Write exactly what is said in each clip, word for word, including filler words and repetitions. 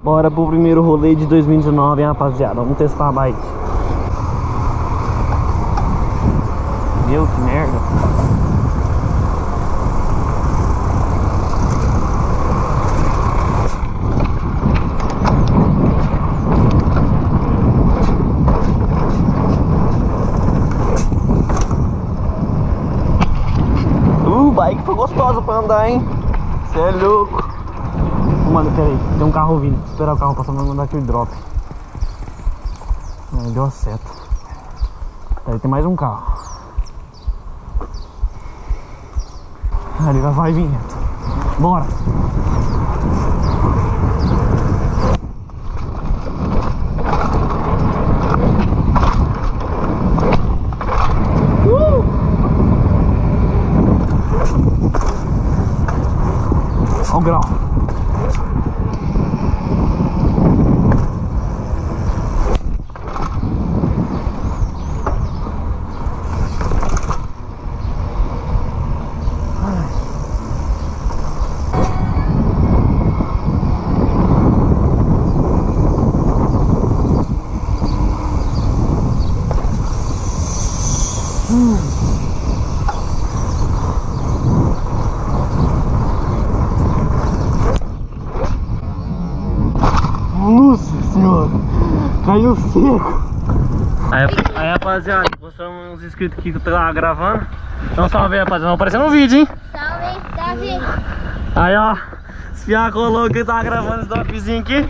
Bora pro primeiro rolê de dois mil e dezenove, hein, rapaziada. Vamos testar a bike. Meu, que merda. Uh, bike foi gostosa pra andar, hein? Cê é louco. Mano, peraí, tem um carro vindo. Vou esperar o carro passar pra mandar aquele drop. Aí deu a seta. Aí tem mais um carro. Ali vai, vai vindo. Bora! Uh! Olha o grau. Nossa senhora, caiu seco. Aí, aí rapaziada, mostramos uns inscritos aqui que eu tô lá gravando. Então salve aí, rapaziada, vamos aparecer no vídeo, hein? Salve, Davi. Aí ó, esse fiá colou que tava gravando esse dropzinho aqui.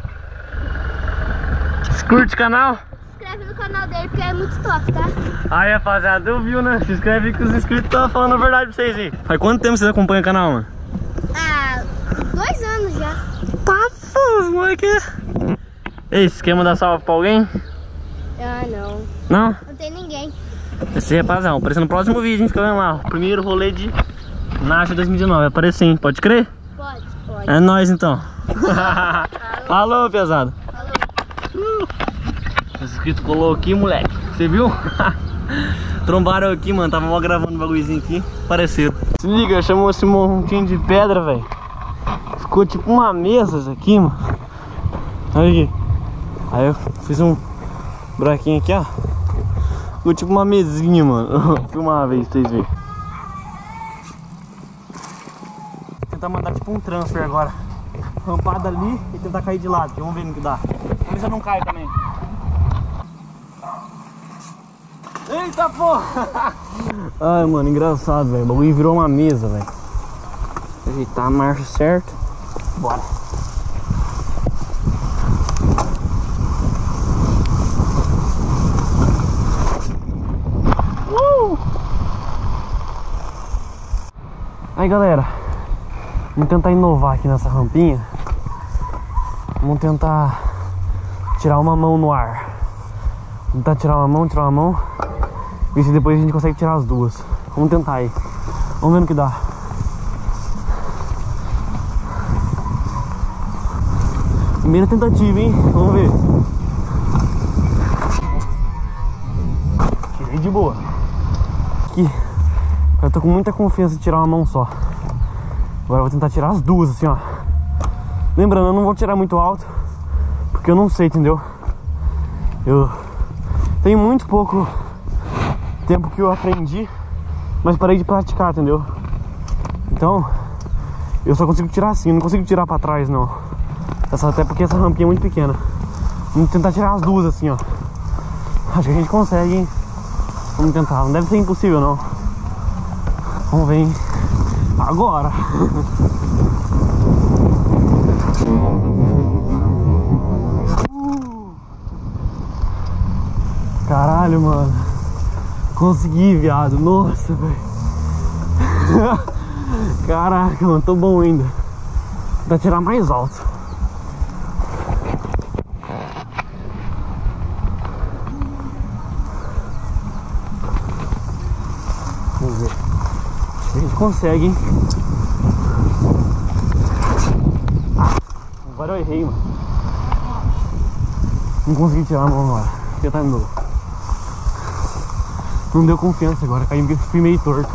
Curte o canal? Se inscreve no canal dele porque é muito top, tá? Aí rapaziada, eu viu, né? Se inscreve aí que os inscritos estão falando a verdade pra vocês aí. Faz quanto tempo vocês acompanham o canal, mano? Ah, dois anos já. Tá foda, moleque. Ei, você quer mandar salve pra alguém? Ah, não. Não? Não tem ninguém. Esse rapaziada, aparece no próximo vídeo, hein? Fica vendo lá, o primeiro rolê de Nacha dois mil e dezenove. Vai aparecer, hein? Pode crer? Pode, pode. É nóis então. Falou, pesado. Falou. Uh. O inscrito colou aqui, moleque. Você viu? Trombaram aqui, mano. Tava mal gravando um bagulhozinho aqui. Apareceram. Se liga, chamou esse montinho de pedra, velho. Ficou tipo uma mesa isso aqui, mano. Olha aqui. Aí eu fiz um buraquinho aqui, ó. Ficou tipo uma mesinha, mano. Vou filmar uma vez pra vocês verem. Vou tentar mandar tipo um transfer agora. Rampada ali e tentar cair de lado. Vamos ver no que dá. Vamos ver se eu não caio também. Eita porra! Ai, mano, engraçado, velho. O bagulho virou uma mesa, velho. Ajeitar a marcha certa. Bora. Uh! Aí, galera. Vamos tentar inovar aqui nessa rampinha. Vamos tentar tirar uma mão no ar. Vamos tentar tirar uma mão, tirar uma mão. Ver se depois a gente consegue tirar as duas. Vamos tentar aí. Vamos ver no que dá. Primeira tentativa, hein? Vamos ver. Tirei de boa. Aqui. Eu tô com muita confiança de tirar uma mão só. Agora eu vou tentar tirar as duas, assim, ó. Lembrando, eu não vou tirar muito alto, porque eu não sei, entendeu? Eu tenho muito pouco tempo que eu aprendi, mas parei de praticar, entendeu? Então, eu só consigo tirar assim, não consigo tirar pra trás, não. Essa, até porque essa rampinha é muito pequena. Vamos tentar tirar as duas assim, ó. Acho que a gente consegue, hein? Vamos tentar, não deve ser impossível, não. Vamos ver, hein? Agora! Caralho, mano. Consegui, viado. Nossa, velho. Caraca, mano. Tô bom ainda. Vou tirar mais alto. Vamos ver. A gente consegue, hein? Agora eu errei, mano. Não consegui tirar a mão agora. Vou tentar de novo. Não deu confiança agora, caí porque fui meio torto.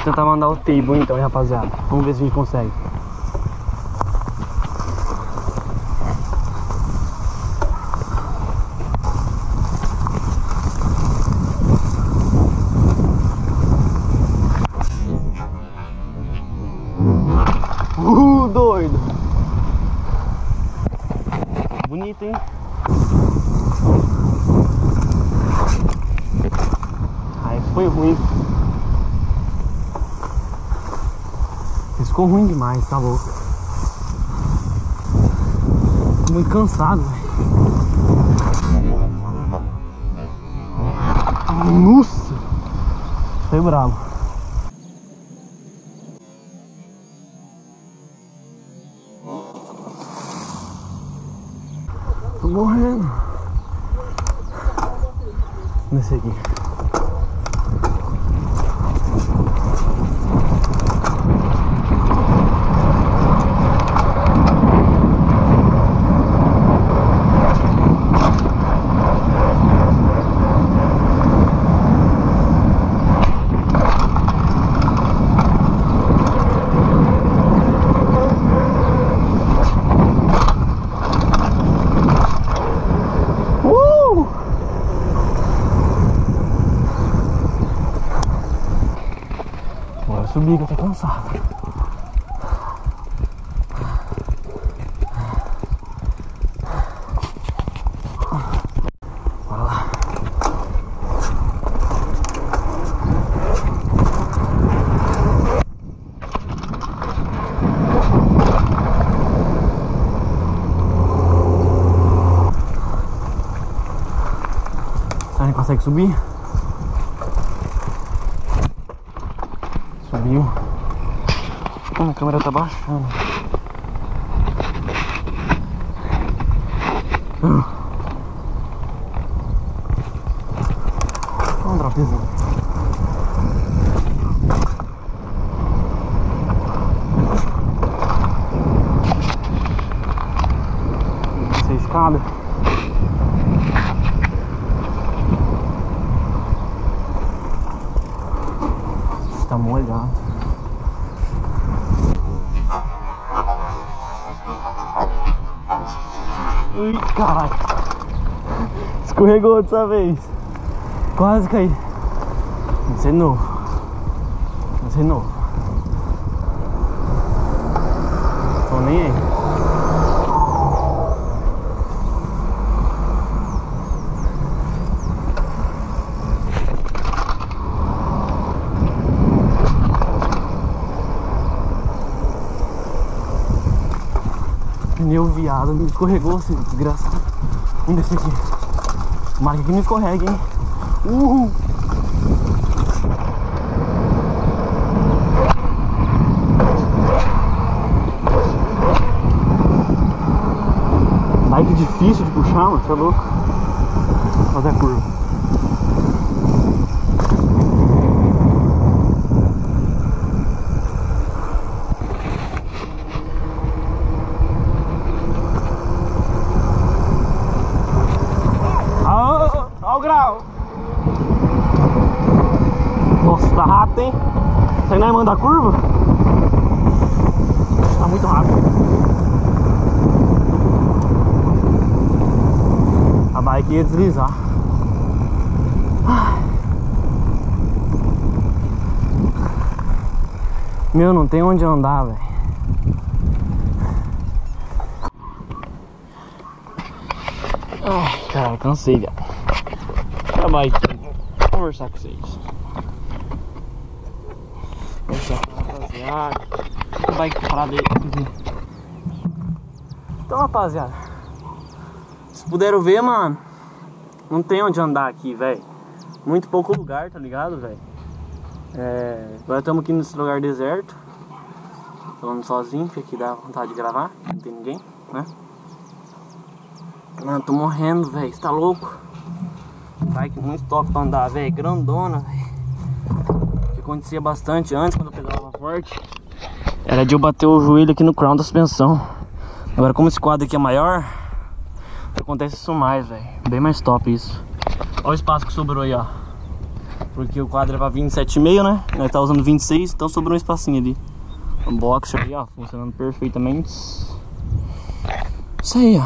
Vamos tentar mandar o table então, hein, rapaziada. Vamos ver se a gente consegue. Uh, doido! Bonito, hein? Aí foi ruim. Ficou ruim demais, tá louco. Tô muito cansado, velho. Nossa! Foi bravo. Tô morrendo. Nesse aqui. Subir que eu tô cansado. Bora lá. Será que consegue subir? Subiu. Ah, a câmera tá baixando. Uh. Um dropzinho. Essa escada. Tá molhado. Ui, caralho. Escorregou dessa vez. Quase caí. Vamos ser novo. Vamos ser novo. Tô nem aí. Meu viado, me escorregou, assim, desgraçado. Vamos descer aqui. Marca que não escorregue, hein? Uhul! Bike difícil de puxar, mano, você é louco? Vou fazer a curva. Olha o grau. Nossa, tá rápido, hein? Você não é manda a curva? Tá muito rápido. A bike ia deslizar. Meu, não tem onde andar, velho. Ai, cara, cansei, velho. A bike, vou conversar com vocês. Conversar com a rapaziada. A bike parada aí. Então, rapaziada, vocês puderam ver, mano, não tem onde andar aqui, velho. Muito pouco lugar, tá ligado, velho? É, agora estamos aqui nesse lugar deserto. Falando sozinho, porque aqui dá vontade de gravar. Não tem ninguém, né? Mano, tô morrendo, velho. Você tá louco? Bike muito top pra andar, velho. Grandona, velho. Que acontecia bastante antes, quando eu pedalava forte, era de eu bater o joelho aqui no crown da suspensão. Agora, como esse quadro aqui é maior, acontece isso mais, velho. Bem mais top isso. Olha o espaço que sobrou aí, ó. Porque o quadro é pra vinte e sete e meio, né? Nós tá usando vinte e seis, então sobrou um espacinho ali. O boxer aí, ó, funcionando perfeitamente. Isso aí, ó.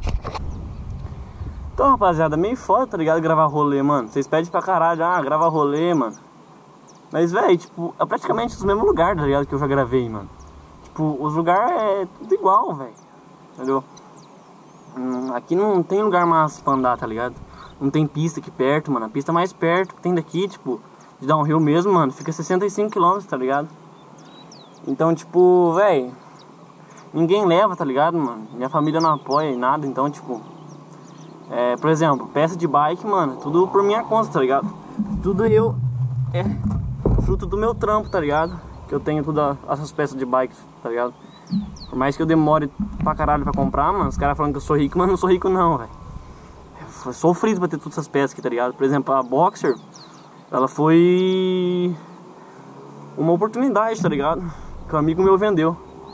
Então, rapaziada, meio foda, tá ligado? Gravar rolê, mano. Vocês pedem pra caralho, ah, grava rolê, mano. Mas, velho, tipo, é praticamente os mesmos lugares, tá ligado? Que eu já gravei, mano. Tipo, os lugares é tudo igual, velho. Entendeu? Hum, aqui não tem lugar massa pra andar, tá ligado? Não tem pista aqui perto, mano. A pista mais perto que tem daqui, tipo, de downhill mesmo, mano, fica sessenta e cinco quilômetros, tá ligado? Então, tipo, velho, ninguém leva, tá ligado, mano? Minha família não apoia em nada, então, tipo... É, por exemplo, peça de bike, mano, tudo por minha conta, tá ligado? Tudo eu... É fruto do meu trampo, tá ligado? Que eu tenho todas essas peças de bike, tá ligado? Por mais que eu demore pra caralho pra comprar, mano, os caras falam que eu sou rico, mas não sou rico não, velho. Foi sofrido pra ter todas essas peças aqui, tá ligado? Por exemplo, a Boxer, ela foi uma oportunidade, tá ligado? Que um amigo meu vendeu.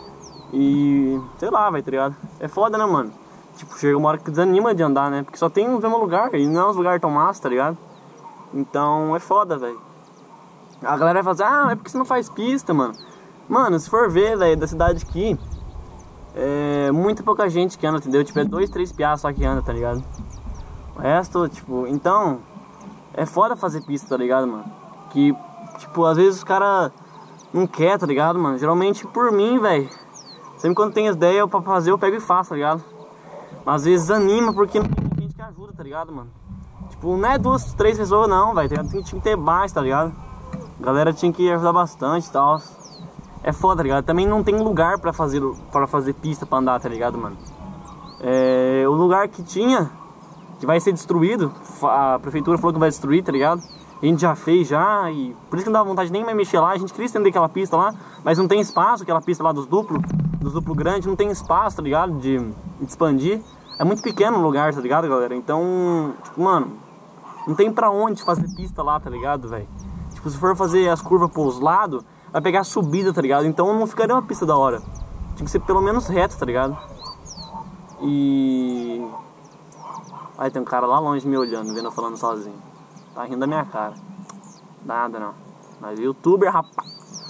E, sei lá, velho, tá ligado? É foda, né, mano? Tipo, chega uma hora que desanima de andar, né? Porque só tem no mesmo lugar, e não é uns lugares tão massa, tá ligado? Então, é foda, velho. A galera vai fazer, ah, é porque você não faz pista, mano. Mano, se for ver, velho, da cidade aqui, é muito pouca gente que anda, entendeu? Tipo, é dois, três piás só que anda, tá ligado? O resto, tipo, então é foda fazer pista, tá ligado, mano? Que, tipo, às vezes os caras não quer, tá ligado, mano? Geralmente por mim, velho, sempre quando tem as ideias pra fazer, eu pego e faço, tá ligado? Mas às vezes anima porque não tem gente que ajuda, tá ligado, mano? Tipo, não é duas, três pessoas não, velho, tinha que ter mais, tá ligado? A galera tinha que ajudar bastante e tal. É foda, tá ligado? Também não tem lugar pra fazer, pra fazer pista pra andar, tá ligado, mano? É, o lugar que tinha, que vai ser destruído, a prefeitura falou que vai destruir, tá ligado? A gente já fez já, e por isso que não dá vontade nem mais mexer lá. A gente queria estender aquela pista lá, mas não tem espaço, aquela pista lá dos duplos, dos duplos grandes, não tem espaço, tá ligado? De, de expandir. É muito pequeno o lugar, tá ligado, galera? Então, tipo, mano, não tem pra onde fazer pista lá, tá ligado, velho? Tipo, se for fazer as curvas pros lados, vai pegar a subida, tá ligado? Então não ficaria uma pista da hora. Tinha que ser pelo menos reto, tá ligado? E... aí tem um cara lá longe me olhando, vendo eu falando sozinho. Tá rindo da minha cara. Nada não. Mas youtuber, rapaz.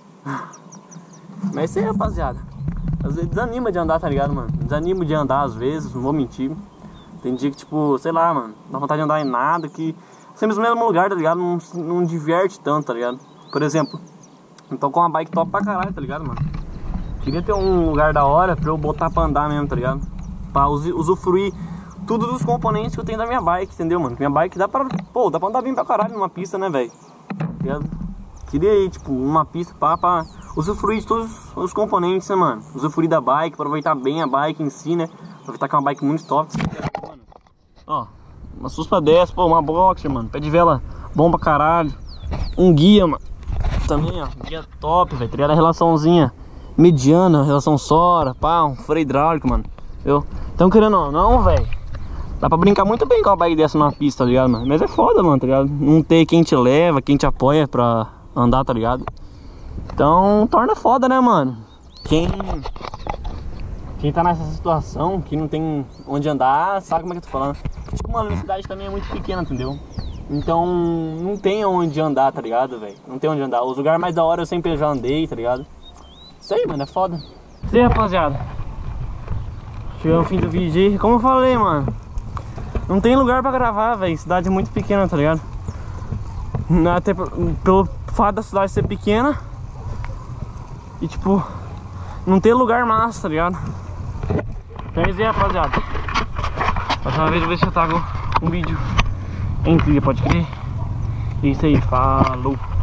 Mas isso aí, rapaziada. Às vezes desanima de andar, tá ligado, mano? Desanimo de andar às vezes, não vou mentir. Tem dia que, tipo, sei lá, mano, dá vontade de andar em nada, que... sempre no mesmo lugar, tá ligado? Não, não diverte tanto, tá ligado? Por exemplo, eu tô com uma bike top pra caralho, tá ligado, mano? Queria ter um lugar da hora pra eu botar pra andar mesmo, tá ligado? Pra usufruir tudo dos componentes que eu tenho da minha bike, entendeu, mano? Minha bike dá pra... pô, dá pra andar bem pra caralho numa pista, né, velho? Tá, queria ir, tipo, numa pista pra, pra usufruir de todos os componentes, né, mano? Usufruir da bike, aproveitar bem a bike em si, né? Aproveitar que é uma bike muito top. Mano, ó, uma Suspa dez, pô, uma Boxer, mano. Pé de vela bom pra caralho. Um guia, mano. Também, ó, guia top, velho. Tá, a relaçãozinha mediana, relação Sora, pá, um freio hidráulico, mano. Eu, então, querendo ou não, velho, dá pra brincar muito bem com a bike dessa numa pista, tá ligado, mano? Mas é foda, mano, tá ligado? Não ter quem te leva, quem te apoia pra andar, tá ligado? Então, torna foda, né, mano? Quem... quem tá nessa situação, que não tem onde andar, sabe como é que eu tô falando? Tipo, mano, a cidade também é muito pequena, entendeu? Então, não tem onde andar, tá ligado, velho? Não tem onde andar. Os lugares mais da hora eu sempre já andei, tá ligado? Isso aí, mano, é foda. Isso aí, rapaziada. Chegou o fim do vídeo aí. Como eu falei, mano, não tem lugar pra gravar, velho. Cidade é muito pequena, tá ligado? Até pelo fato da cidade ser pequena. E, tipo, não tem lugar massa, tá ligado? Então é isso aí, rapaziada. Próxima vez eu vou ver se eu trago um vídeo em trilha, pode crer? É isso aí, falou!